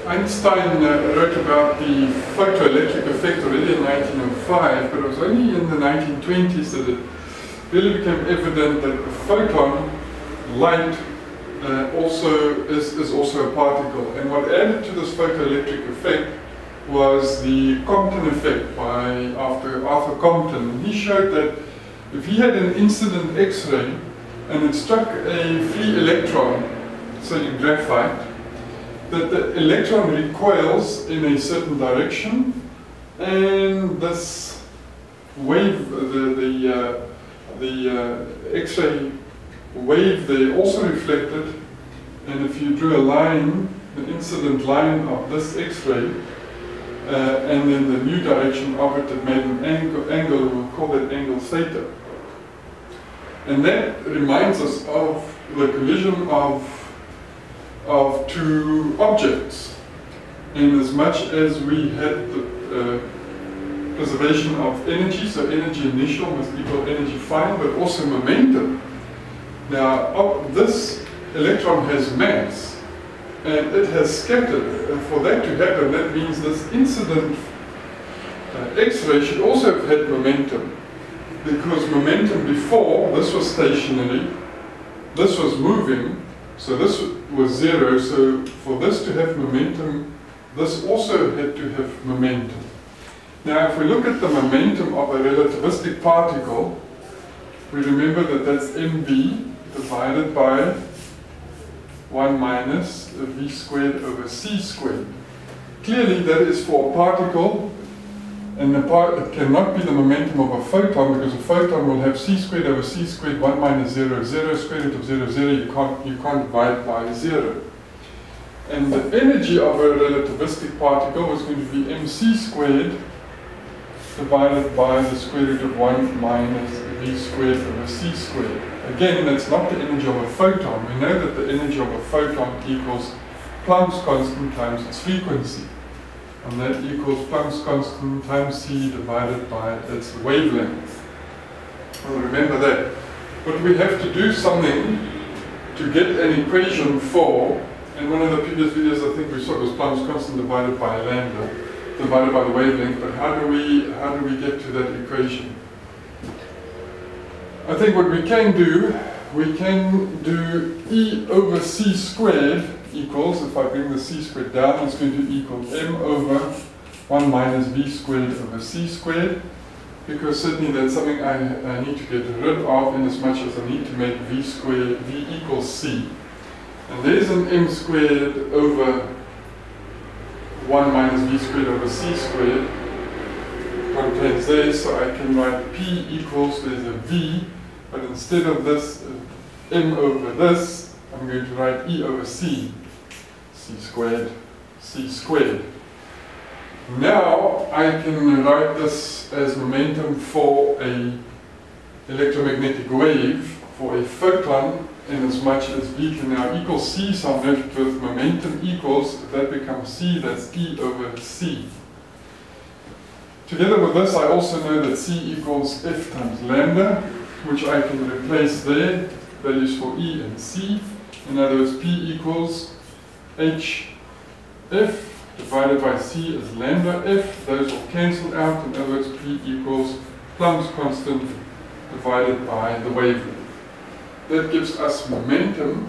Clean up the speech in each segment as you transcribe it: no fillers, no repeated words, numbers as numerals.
Einstein wrote about the photoelectric effect already in 1905, but it was only in the 1920s that it really became evident that the photon, light, is also a particle. And what added to this photoelectric effect was the Compton effect after Arthur Compton. And he showed that if he had an incident X-ray and it struck a free electron, say in graphite, that the electron recoils in a certain direction, and this wave, the X-ray wave there also reflected, and if you drew a line, the incident line of this X-ray, and then the new direction of it, it made an angle, we'll call that angle theta. And that reminds us of the collision of two objects. In as much as we had the preservation of energy, so energy initial must equal energy final, but also momentum. Now, this electron has mass, and it has scattered. And for that to happen, that means this incident X-ray should also have had momentum, because momentum before, this was stationary, this was moving, so this was zero, so for this to have momentum, this also had to have momentum. Now, if we look at the momentum of a relativistic particle, we remember that that's mv divided by 1 minus v squared over c squared. Clearly, that is for a particle, and it cannot be the momentum of a photon, because a photon will have c squared over c squared, 1 minus 0, 0, square root of 0, 0, you can't divide by 0. And the energy of a relativistic particle was going to be mc squared divided by the square root of 1 minus v squared over c squared. Again, that's not the energy of a photon. We know that the energy of a photon equals Planck's constant times its frequency. And that equals Planck's constant times c divided by its wavelength. Well, remember that. But we have to do something to get an equation for, and one of the previous videos I think we saw was Planck's constant divided by lambda, divided by the wavelength, but how do we get to that equation? I think what we can do E over c squared equals, if I bring the c squared down, it's going to equal m over 1 minus v squared over c squared, because certainly that's something I need to get rid of, in as much as I need to make v equals c. And there's an m squared over 1 minus v squared over c squared contains there, so I can write p equals, there's a v, but instead of this m over this, I'm going to write e over c, c squared. Now I can write this as momentum for a electromagnetic wave, for a photon, in as much as v can now equal c, so I'm left with momentum equals, if that becomes c, that's e over c. Together with this, I also know that c equals f times lambda, which I can replace there, values for e and c. In other words, p equals h f divided by c is lambda f. Those will cancel out. In other words, p equals Planck's constant divided by the wavelength. That gives us momentum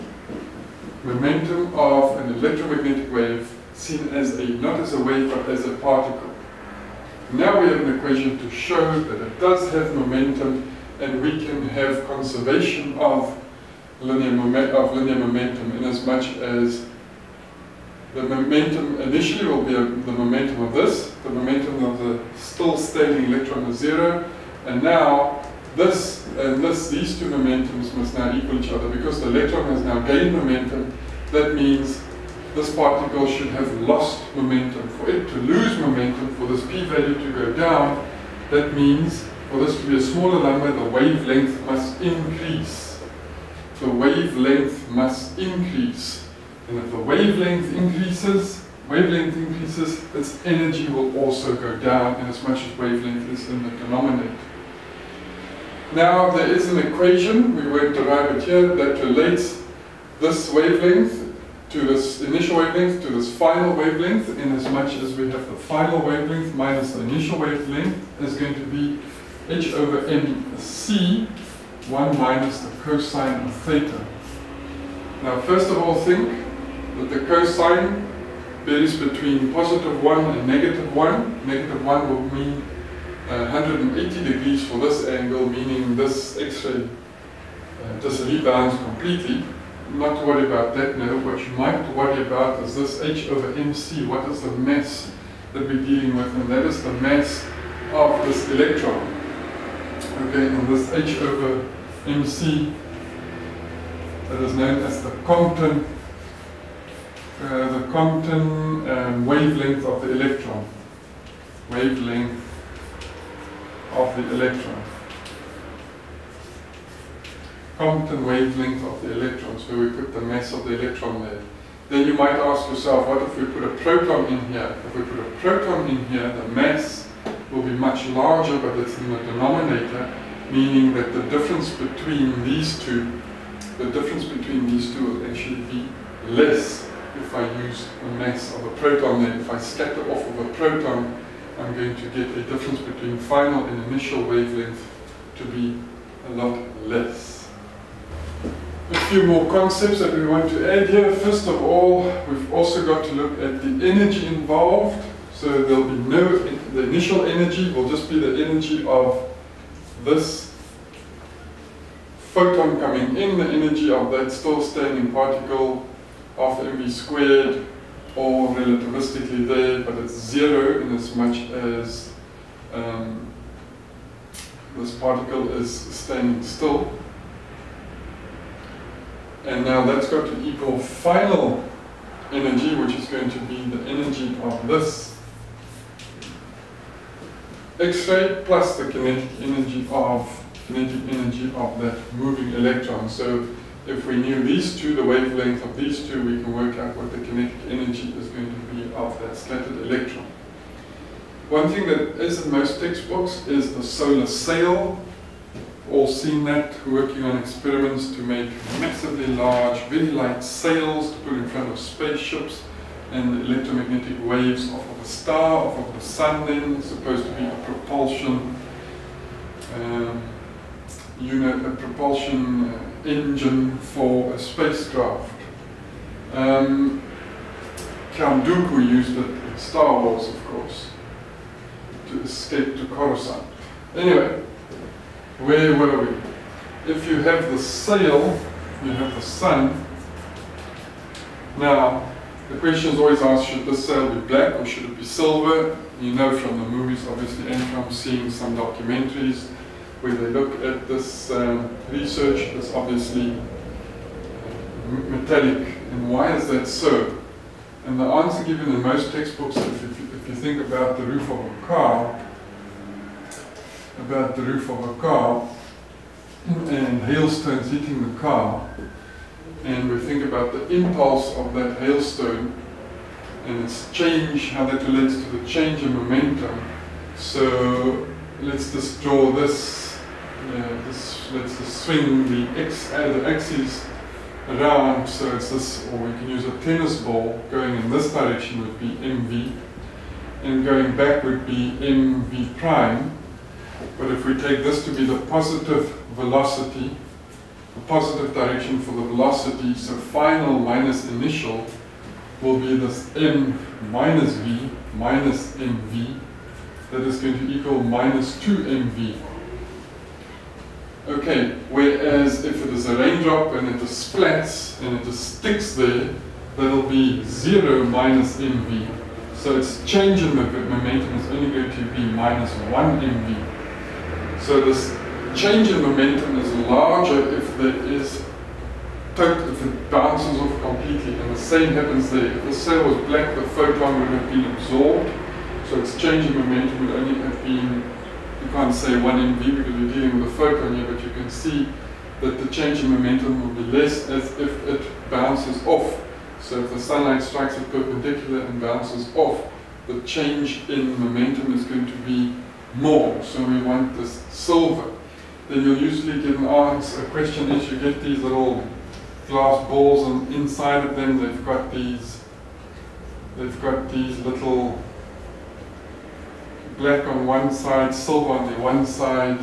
of an electromagnetic wave seen as not as a wave but as a particle. Now we have an equation to show that it does have momentum, and we can have conservation of linear momentum, in as much as the momentum initially will be the momentum of this, the momentum of the still standing electron is 0, and now this and these two momentums must now equal each other, because the electron has now gained momentum. That means this particle should have lost momentum. For it to lose momentum, for this p-value to go down, that means for this to be a smaller number, the wavelength must increase. The wavelength must increase. And if the wavelength increases, its energy will also go down, in as much as wavelength is in the denominator. Now there is an equation, we won't derive it here, that relates this wavelength to this initial wavelength to this final wavelength, in as much as we have the final wavelength minus the initial wavelength, is going to be h over mc, 1 minus the cosine of theta. Now first of all, think that the cosine varies between positive 1 and negative 1. Negative 1 will mean 180 degrees for this angle, meaning this X-ray just rebounds completely. Not to worry about that now. What you might worry about is this h over mc. What is the mass that we're dealing with? And that is the mass of this electron. Okay, and this h over mc, that is known as the Compton wavelength of the electron. Wavelength of the electron. Compton wavelength of the electron, so we put the mass of the electron there. Then you might ask yourself, what if we put a proton in here? If we put a proton in here, the mass will be much larger, but it's in the denominator, meaning that the difference between these two will actually be less if I use the mass of a proton there. If I scatter off of a proton, I'm going to get a difference between final and initial wavelength to be a lot less. A few more concepts that we want to add here. First of all, we've also got to look at the energy involved. So there'll be the initial energy will just be the energy of this photon coming in, the energy of that still standing particle, half mv squared, or relativistically there, but it's 0 in as much as this particle is standing still. And now that's got to equal final energy, which is going to be the energy of this X-ray plus the kinetic energy of that moving electron. So if we knew these two, the wavelength of these two, we can work out what the kinetic energy is going to be of that scattered electron. One thing that is in most textbooks is the solar sail. All seen that, working on experiments to make massively large, very light sails to put in front of spaceships, and the electromagnetic waves off of a star, off of the sun then, supposed to be a propulsion unit, a propulsion engine for a spacecraft. Count Dooku used it in Star Wars, of course, to escape to Coruscant. Anyway, where were we? If you have the sail, you have the sun. Now, the question is always asked, should this sail be black or should it be silver? You know from the movies, obviously, and from seeing some documentaries where they look at this research, it's obviously metallic. And why is that so? And the answer given in most textbooks, if you think about the roof of a car, and hailstones hitting the car, and we think about the impulse of that hailstone and its change, how that relates to the change in momentum. So let's just draw this, let's just swing the axis around, so it's this, or we can use a tennis ball. Going in this direction would be mv, and going back would be mv prime. But if we take this to be the positive velocity, the positive direction for the velocity, so final minus initial will be this m minus v minus mv, that is going to equal minus 2mv. Okay, whereas if it is a raindrop and it just splats and it just sticks there, that'll be 0 minus mv. So its change in momentum is only going to be minus 1 mv. So this change in momentum is larger if there is if it bounces off completely, and the same happens there. If the sail was black, the photon would have been absorbed, so its change in momentum would only have been, you can't say 1 mv because we're dealing with a photon here, but you can see that the change in momentum will be less as if it bounces off. So if the sunlight strikes it perpendicular and bounces off, the change in momentum is going to be more. So we want this silver. Then you'll usually get an answer. A question is, you get these little glass balls, and inside of them they've got these little black on one side, silver on the one side,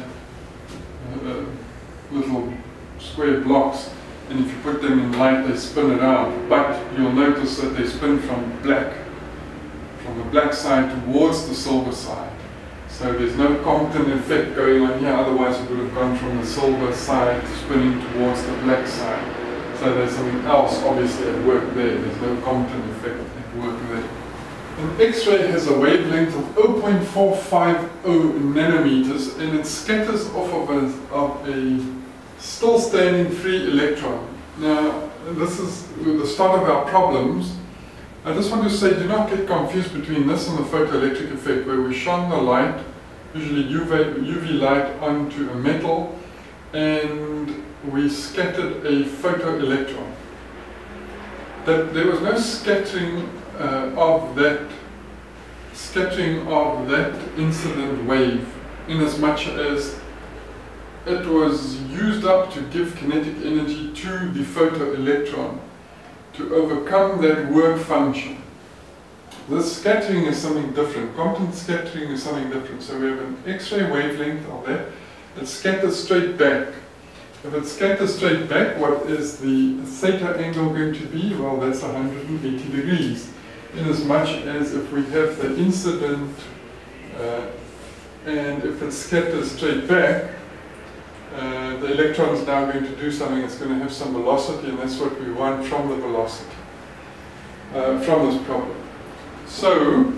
little square blocks, and if you put them in light they spin around, but you'll notice that they spin from the black side towards the silver side. So there's no Compton effect going on here, otherwise it would have gone from the silver side spinning towards the black side. So there's something else obviously at work there. There's no Compton effect at work there. An X-ray has a wavelength of 0.450 nanometers, and it scatters off of a still standing free electron. Now, this is the start of our problems. I just want to say, do not get confused between this and the photoelectric effect, where we shone the light, usually UV light, onto a metal, and we scattered a photoelectron. That there was no scattering of that incident wave, in as much as it was used up to give kinetic energy to the photoelectron to overcome that work function. This scattering is something different. Compton scattering is something different. So we have an X-ray wavelength of that. It scatters straight back. If it scatters straight back, what is the theta angle going to be? Well, that's 180 degrees. In as much as if we have the incident and if it scatters straight back, the electron is now going to do something. It's going to have some velocity, and that's what we want from the velocity, from this problem. So,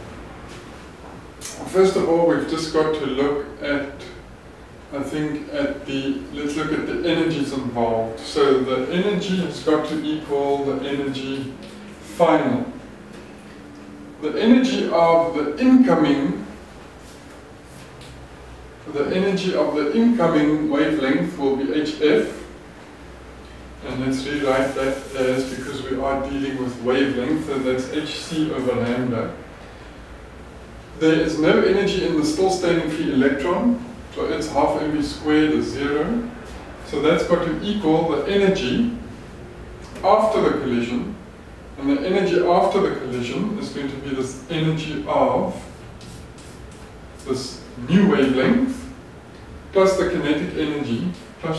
first of all, we've just got to look at, let's look at the energies involved. So the energy has got to equal the energy final. The energy of the incoming wavelength will be HF, and let's rewrite that as, because we are dealing with wavelength, so that's hc over lambda. There is no energy in the still standing free electron, so its half mv squared is 0. So that's got to equal the energy after the collision, and the energy after the collision is going to be this energy of this new wavelength plus the kinetic energy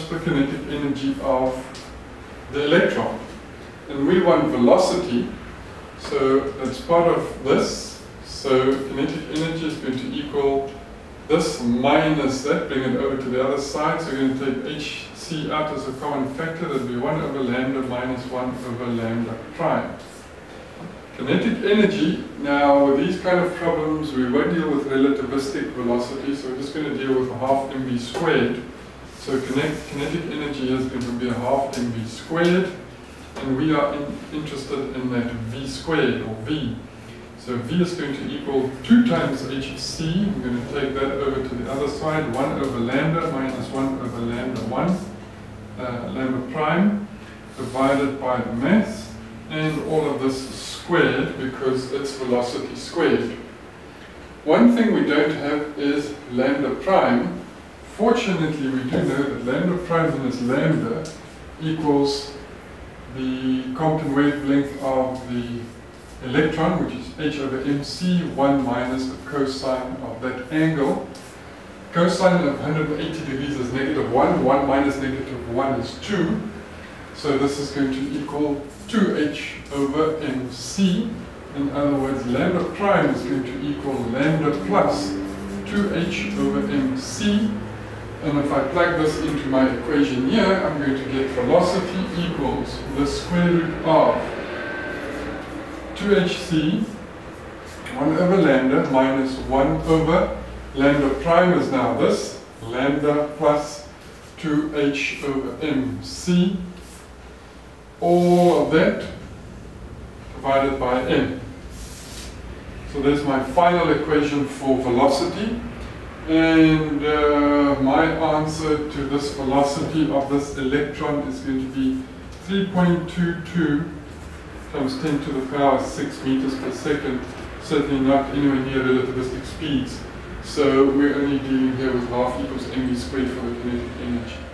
of the electron. And we want velocity, so that's part of this. So kinetic energy is going to equal this minus that, bring it over to the other side. So we're going to take hc out as a common factor. That will be 1 over lambda minus 1 over lambda prime. Kinetic energy, now with these kind of problems we won't deal with relativistic velocity, so we're just going to deal with a half mv squared. So kinetic energy is going to be a half mv squared, and we are interested in that v squared, or v. So v is going to equal 2 times hc. I'm going to take that over to the other side, 1 over lambda minus 1 over lambda 1, lambda prime, divided by the mass, and all of this squared because it's velocity squared. One thing we don't have is lambda prime. Fortunately, we do know that lambda prime minus lambda equals the Compton wavelength of the electron, which is h over mc, 1 minus the cosine of that angle. Cosine of 180 degrees is -1, 1 minus -1 is 2. So this is going to equal 2h over mc. In other words, lambda prime is going to equal lambda plus 2h over mc. And if I plug this into my equation here, I'm going to get velocity equals the square root of 2hc, 1 over lambda minus 1 over lambda prime is now this, lambda plus 2h over mc, all of that divided by m. So there's my final equation for velocity, and my answer to this velocity of this electron is going to be 3.22 times 10 to the power 6 meters per second, certainly not anywhere near relativistic speeds. So we're only dealing here with half equals mv squared for the kinetic energy.